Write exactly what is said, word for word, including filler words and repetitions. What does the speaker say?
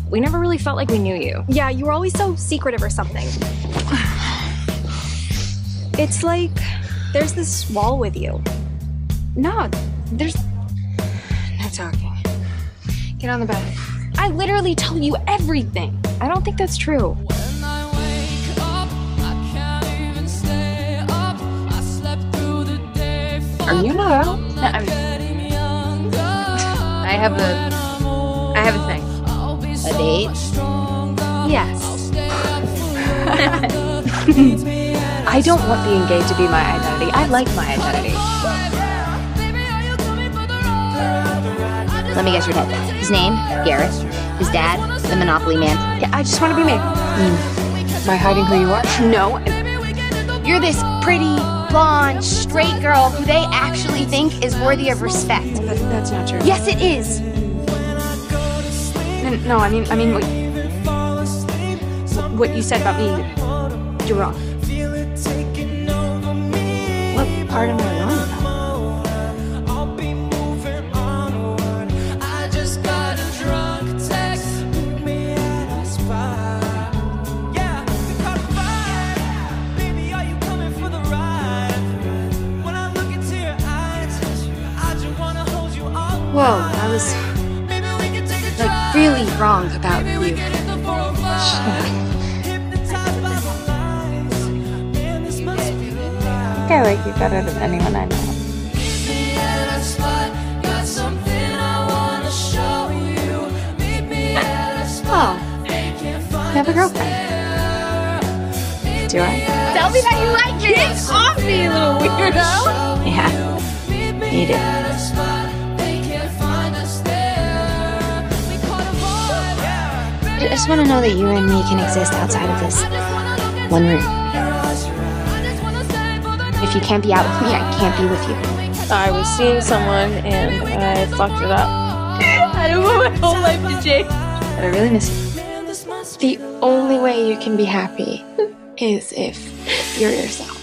we never really felt like we knew you. Yeah, you were always so secretive or something. It's like there's this wall with you. No, there's no talking. Get on the bed. I literally tell you everything. I don't think that's true. When I wake up, I can't even stay up. I slept through the day. Are you not out? No, I'm... I have a... I have a thing. A date? Yes. I don't want being gay to be my identity. I like my identity. Let me guess your dad. His name? Garrett. His dad? The Monopoly man. Yeah, I just want to be me. Mm. Am I hiding who you are? No. You're this pretty, blonde, straight girl who they actually think is worthy of respect. That, that's not true. Yes, it is. No, no, I mean, I mean, what, what you said about me, you're wrong. What part am I wrong about? Whoa, I was, like, really wrong about you. I think I like you better than anyone I know. Oh, you have a girlfriend. Do I? Tell me that you like it! Get off me, you little weirdo! Yeah, you do. I just want to know that you and me can exist outside of this one room. If you can't be out with me, I can't be with you. I was seeing someone and I fucked it up. I don't want my whole life to change. But I really miss you. The only way you can be happy is if you're yourself.